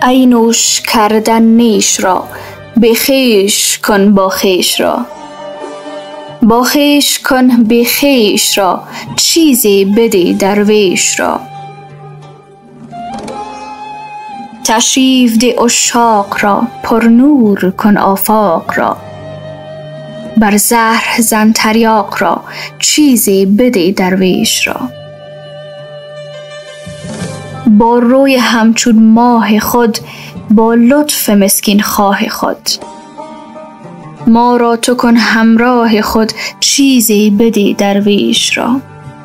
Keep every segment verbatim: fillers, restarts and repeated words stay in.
ای نوش کردن نیش را، به خویش کن با خویش را. با خویش کن به خویش را، چیزی بده درویش را. تشریف ده عشاق را، پر نور کن آفاق را. بر زهر زن تریاق را، چیزی بده درویش را. با روی همچون ماه خود، با لطف مسکین خواه خود. ما را تو کن همراه خود، چیزی بده درویش را.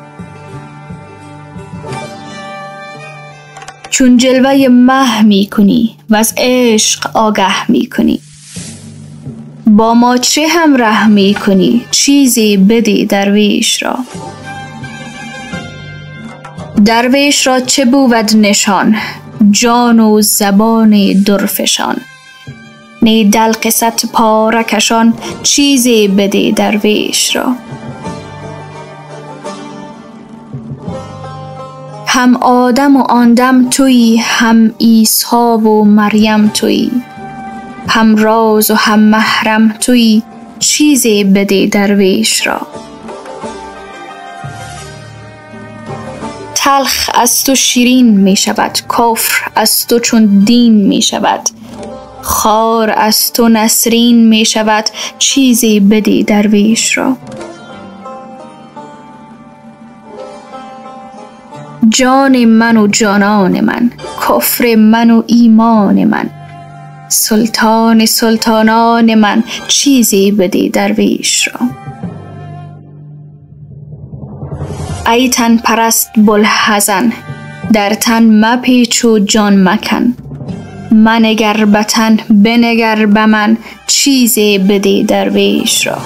چون جلوه مه می کنی و از عشق آگه می کنی. با ما چه همره می کنی، چیزی بده درویش را. درویش را چه بود نشان، جان و زبان درفشان. نی دلق صد پاره کشان، چیزی بده درویش را. هم آدم و آن دم تویی، هم عیسی و مریم تویی. هم راز و هم محرم تویی، چیزی بده درویش را. تلخ از تو شیرین می شود، کفر از تو چون دین می شود. خار از تو نسرین می شود، چیزی بده درویش را. جان من و جانان من، کفر من و ایمان من. سلطان سلطانان من، چیزی بده درویش را. ای تن پرست بوالحزن، در تن مپیچ و جان مکن. منگر به تن بنگر به من، چیزی بده درویش را.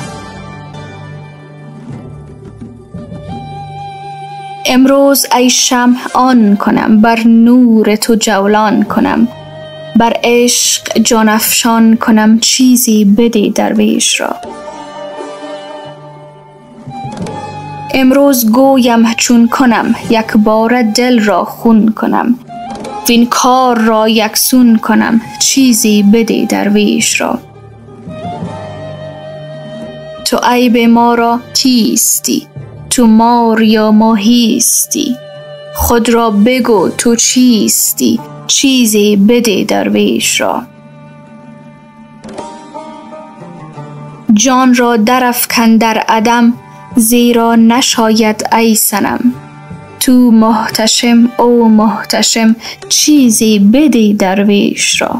امروز ای شمع آن کنم، بر نور تو جولان کنم. بر عشق جان افشان کنم، چیزی بده درویش را. امروز گویم چون کنم، یک بار دل را خون کنم. وین کار را یکسون کنم، چیزی بده درویش را. تو عیب ما را کیستی، تو مار یا ماهیستی. خود را بگو تو چیستی، چیزی بده درویش را. جان را درافکن در عدم، زیرا نشاید ای صنم. تو محتشم او محتشم، چیزی بده درویش را.